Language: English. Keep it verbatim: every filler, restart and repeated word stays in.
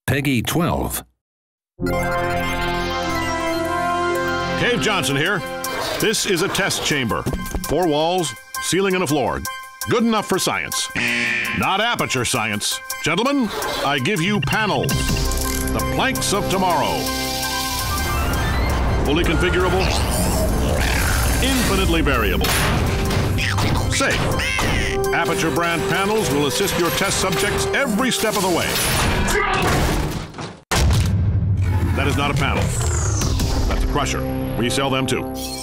Peggy twelve. Gabe Johnson here. This is a test chamber. Four walls, ceiling and a floor. Good enough for science. Not Aperture Science. Gentlemen, I give you panels. The planks of tomorrow. Fully configurable. Infinitely variable. Safe. Aperture brand panels will assist your test subjects every step of the way. That is not a panel. That's a crusher. We sell them too.